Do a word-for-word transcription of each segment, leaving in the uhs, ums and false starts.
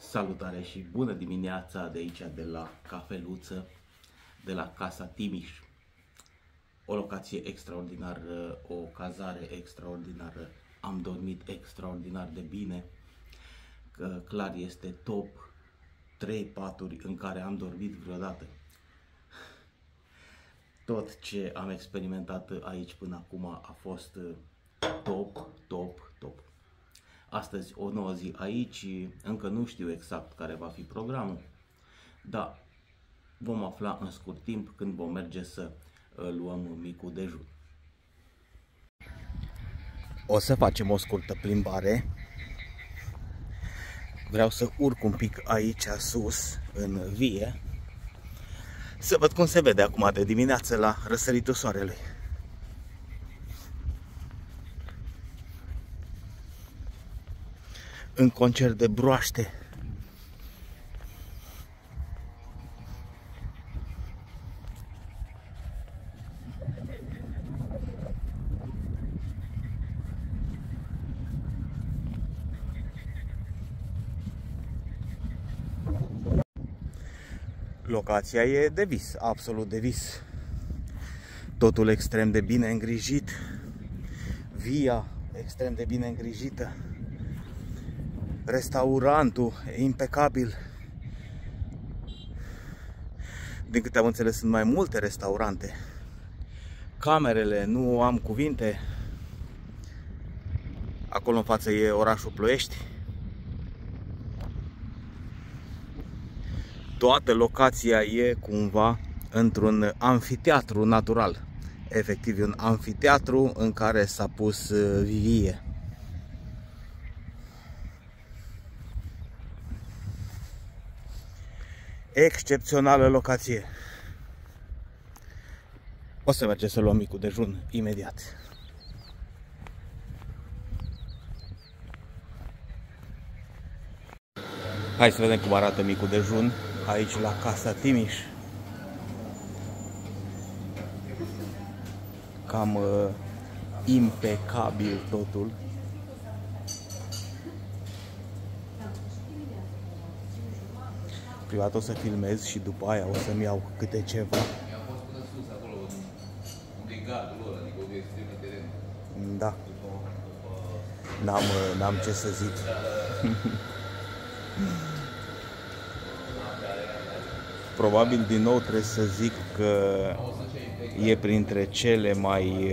Salutare și bună dimineața de aici, de la Cafeluță, de la Casa Timiș. O locație extraordinară, o cazare extraordinară, am dormit extraordinar de bine, că clar este top trei paturi în care am dormit vreodată. Tot ce am experimentat aici până acum a fost top, top, top. Astăzi o nouă zi aici, încă nu știu exact care va fi programul, dar vom afla în scurt timp când vom merge să luăm micul dejun. O să facem o scurtă plimbare. Vreau să urc un pic aici sus, în vie, să văd cum se vede acum de dimineață la răsăritul soarelui. În concert de broaște. Locația e de vis, absolut de vis. Totul extrem de bine îngrijit. Via extrem de bine îngrijită. Restaurantul e impecabil. Din câte am înțeles, sunt mai multe restaurante. Camerele, nu am cuvinte. Acolo în față e orașul Ploiești. Toată locația e cumva într-un amfiteatru natural. Efectiv, un amfiteatru în care s-a pus vie. Excepțională locație. O să mergem să luăm micul dejun imediat. Hai să vedem cum arată micul dejun aici la Casa Timiș. Cam uh, impecabil totul. Prima dată o să filmez și după aia o să-mi iau câte ceva. Da. N-am n-am ce să zic. Probabil din nou trebuie să zic că e printre cele mai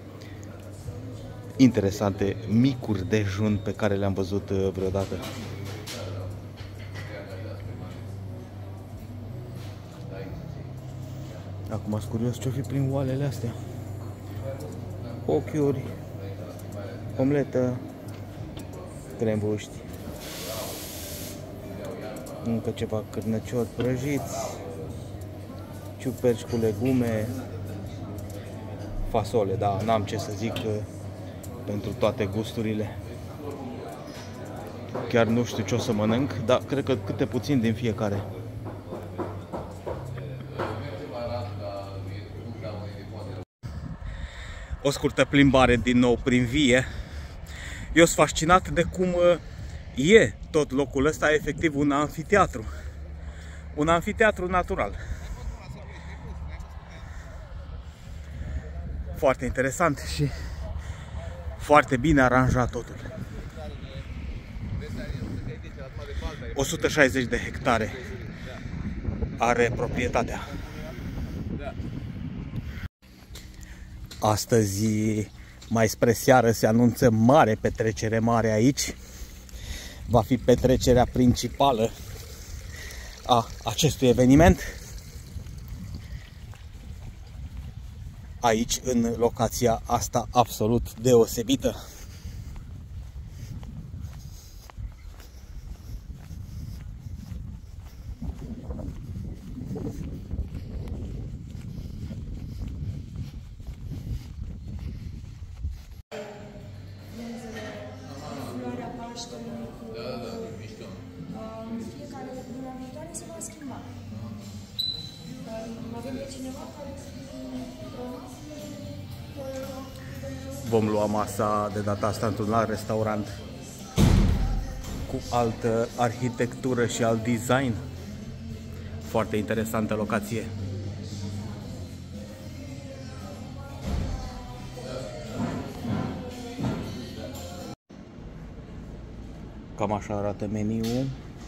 interesante micuri dejun pe care le-am văzut vreodată. Acum sunt curios ce-o fi prin oalele astea. Ochiuri, omletă, crembuști, încă ceva cârnăciori prăjiți, ciuperci cu legume, fasole, da, n-am ce să zic pentru toate gusturile. Chiar nu știu ce o să mănânc, dar cred că câte puțin din fiecare. O scurtă plimbare din nou prin vie. Eu sunt fascinat de cum e tot locul ăsta, efectiv un amfiteatru. Un amfiteatru natural. Foarte interesant și foarte bine aranjat totul. o sută șaizeci de hectare are proprietatea. Astăzi, mai spre seară, se anunță mare petrecere mare aici. Va fi petrecerea principală a acestui eveniment. Aici, în locația asta absolut deosebită. Vom lua masa de data asta într-un alt restaurant. cu altă arhitectură și alt design. Foarte interesantă locație. Cam așa arată meniul.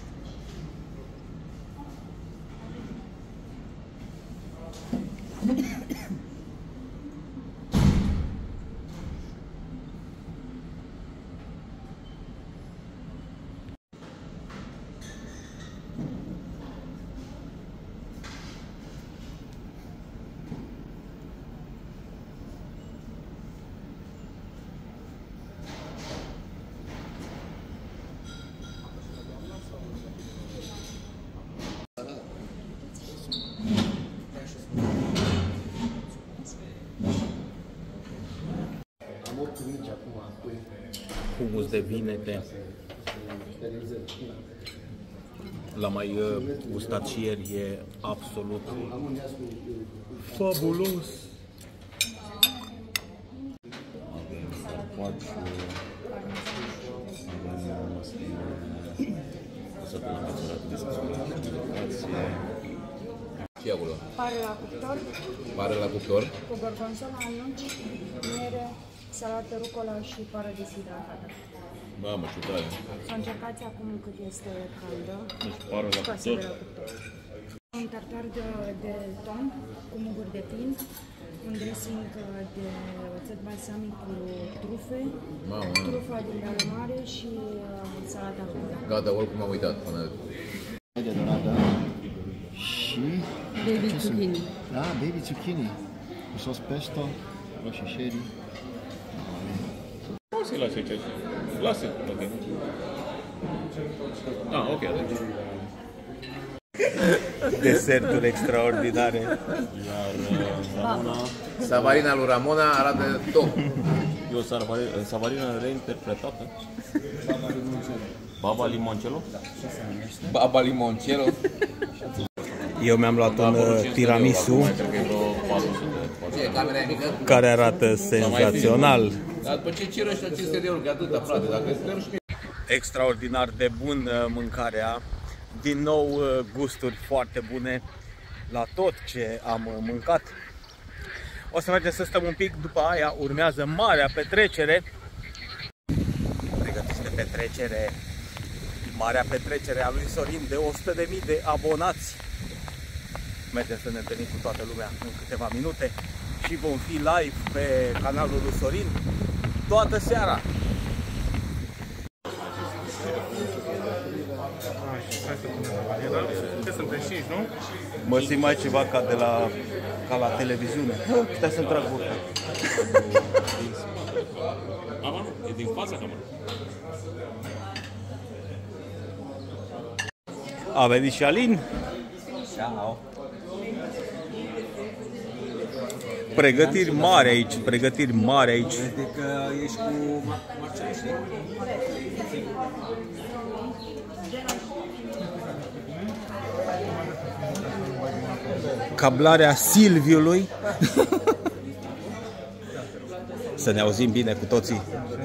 Humus de vinete. L-am mai uh, gustat și ieri, e absolut fabulos. Ce e acolo? Pare la cuptor. Pare la cuptor. Cu gorgonzola, anunci, mere, salată rucola și pară deshidratată. Mamă, ce tare. Să încercați acum cât este caldă. Deci pare la cuptor. De la cuptor. Un tartar de, de ton cu muguri de pin, un dressing de oțet balsamic cu trufe, Mamă, trufa din gare mare și uh, salata rucola. gata, oricum am uitat până... De dorată și... Baby zucchini. Da, baby zucchini. Cu sos pesto, roșii sherry. O să-i lase aici. Lasă, ok. Ah, ok, atunci. Deserturi extraordinare. Iar Ramona Savarina lui Ramona arată top. e o savarina reinterpretată. Baba Limoncello. Baba Limoncello. Eu mi-am luat un tiramisu Ce, camera e mică? care arată senzațional. Dar după ce cer ăștia cinci sute de euro, că atâta, frate, dacă suntem și mie. Extraordinar de bun mâncarea. Din nou gusturi foarte bune la tot ce am mâncat. O să mergem să stăm un pic, după aia urmează marea petrecere. Pregătiți de petrecere, marea petrecere a lui Sorin de o sută de mii de abonați. Mergem să ne întâlnim cu toată lumea în câteva minute și vom fi live pe canalul lui Sorin toată seara. Mă simt mai ceva ca de la, ca la televiziune. Stai să-mi trag burta. Mama, e din fața camera. A venit și Alin. Ciao. Pregătiri mari aici, pregătiri mari aici. Vede că ești cu Marcel, știi? Cablarea Silviului. Să ne auzim bine cu toții.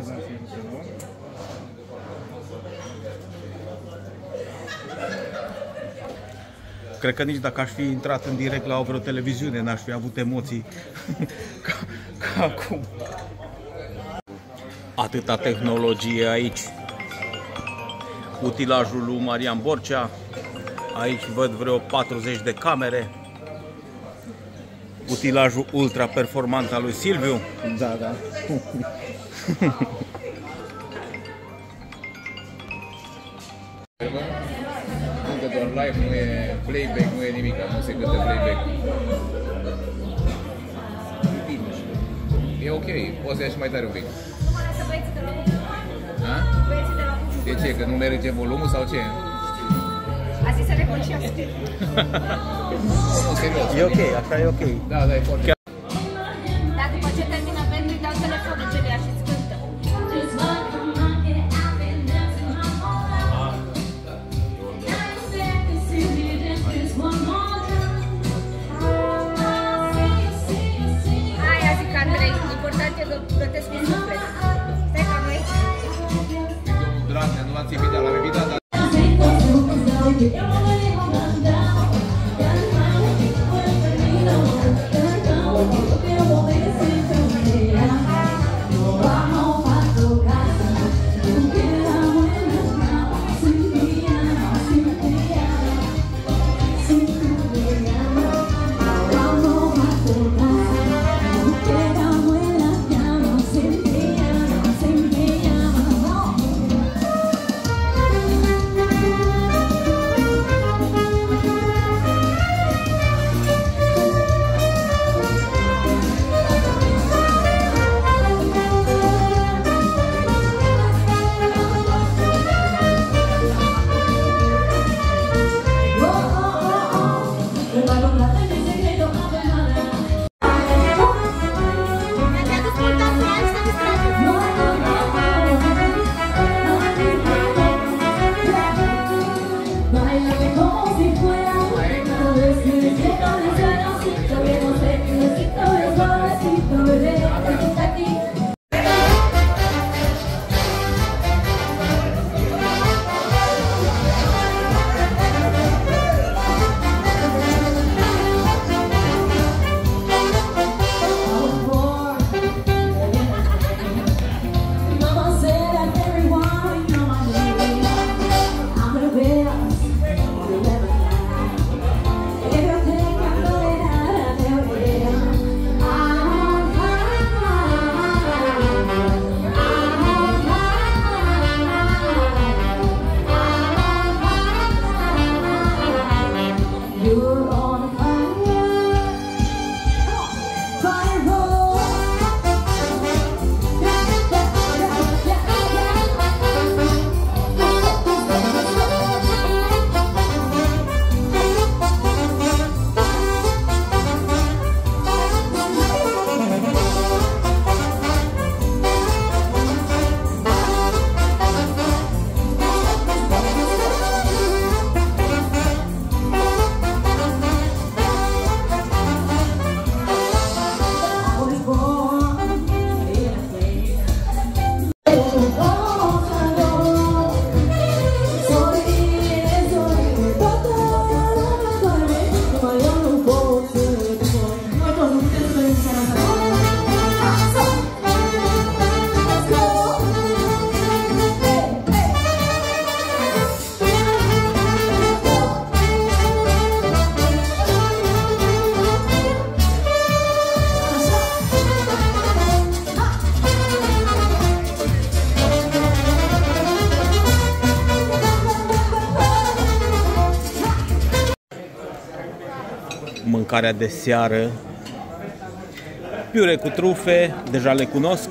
Cred că nici dacă aș fi intrat în direct la o vreo televiziune, n-aș fi avut emoții ca, ca acum. Atâta tehnologie aici. Utilajul lui Marian Borcea. Aici văd vreo patruzeci de camere. Utilajul ultra performant al lui Silviu. Da, da. Încă doar live, nu e playback, nu e nimic, nu se cântă playback. E ok, poți să ia și mai tare un pic. Ha? De ce? Că nu merge volumul sau ce? A zis să reconșească. Nu, serios. E ok, așa e ok. Da, da, e foarte. Dar după ce termină pentru îi dau telefonul celuia și-ți cântă. Aia zic, Andrei, important e că plătesc cu suflet. Stai ca noi. Doamne, nu l-ați invitat la bebit? Mâncarea de seară, piure cu trufe, deja le cunosc.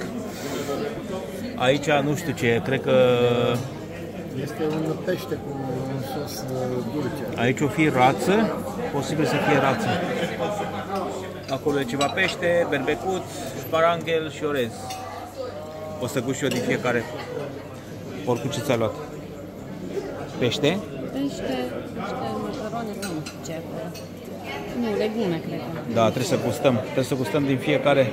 Aici nu știu ce, cred că Este un pește cu un sos dulce. aici o fi rață, posibil să fie rață. Acolo e ceva pește, berbecuț, șparanghel și orez. O să gust și eu din fiecare. Oricum ce ți-a luat? Pește? Pește, niște macarone, nu știu ce acolo. Nu, legume, cred că. Da, trebuie să gustăm. Trebuie să gustăm din fiecare.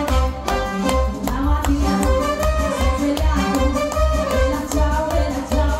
Ciao,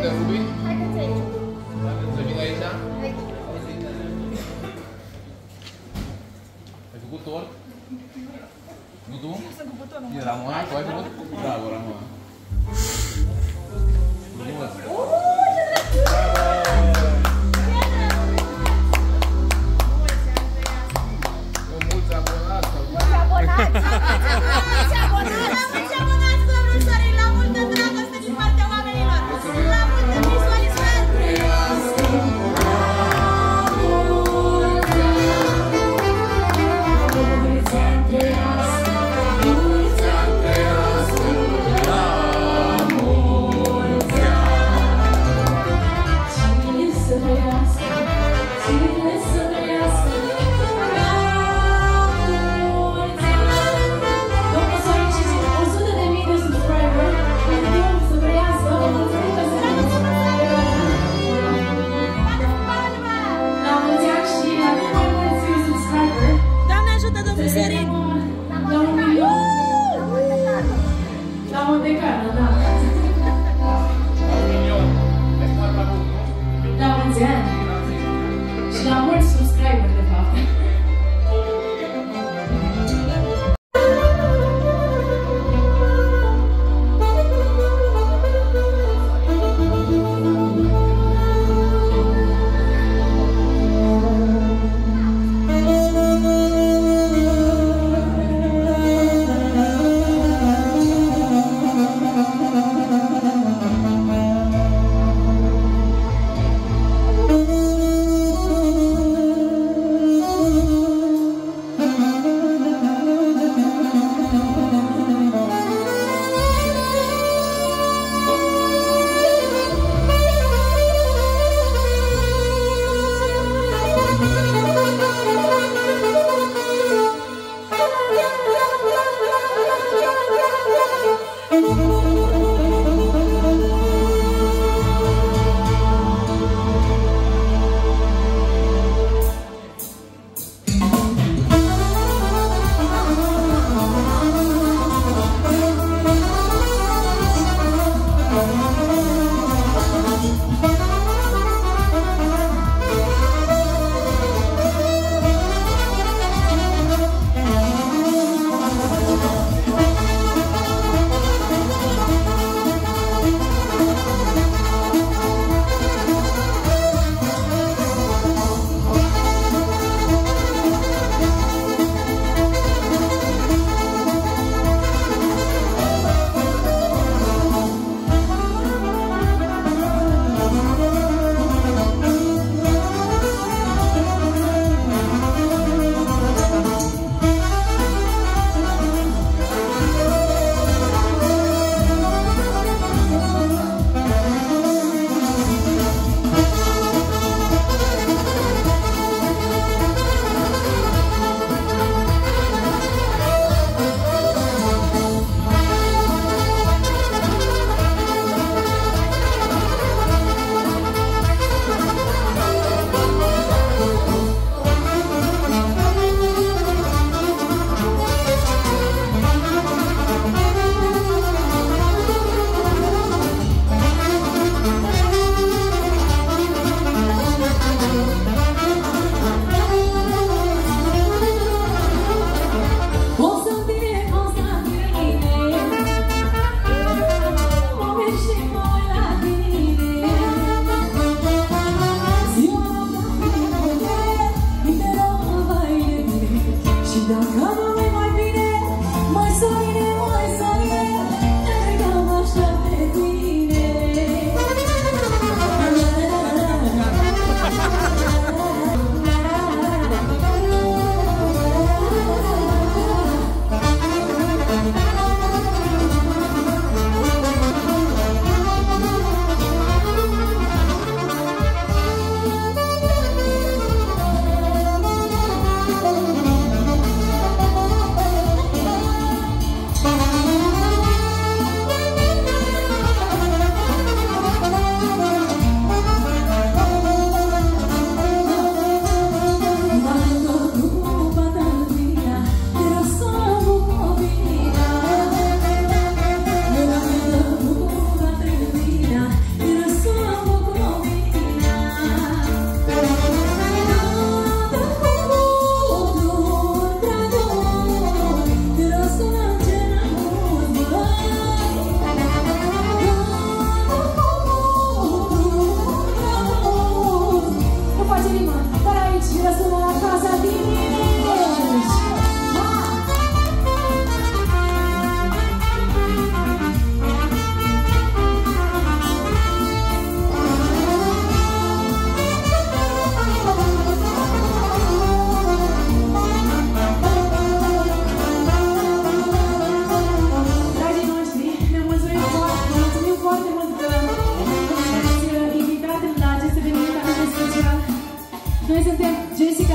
Rubi? Să vin aici? Ai făcut tort? Nu tu? Eu sunt cu butonul. E Ramona? Tu ai făcut? Bravo, Ramona. Frumos! Mulți abonați! Mulți abonați! Mulți abonați! Mulți abonați, domnul Sorin! La multă dragoste din partea oamenilor! La multă visualizări! Mulți ani trăiască! Mulți ani trăiască!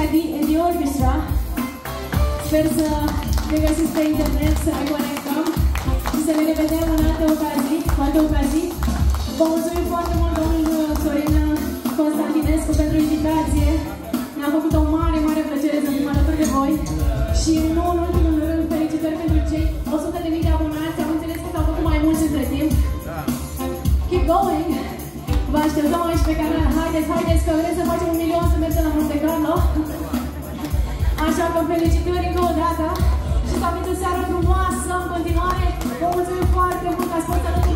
and the Orchestra. Sper să ne găsiți pe internet, să ne conectăm și să ne revedem în alte ocazii, cu alte ocazii. Vă mulțumim foarte mult, domnul Sorin Constantinescu, pentru invitație. Ne-a făcut o mare, mare plăcere să fim alături de voi. Și nu în ultimul rând, felicitări pentru cei o sută de mii de abonați. Am înțeles că s-au făcut mai mulți între timp. Keep going! Vă așteptăm aici pe canal. Haideți, haideți, că vrem să facem un milion să mergem la Monte Carlo. Așa că felicitări încă o dată și să aveți o seară frumoasă în continuare. Vă mulțumim foarte mult că ați fost alături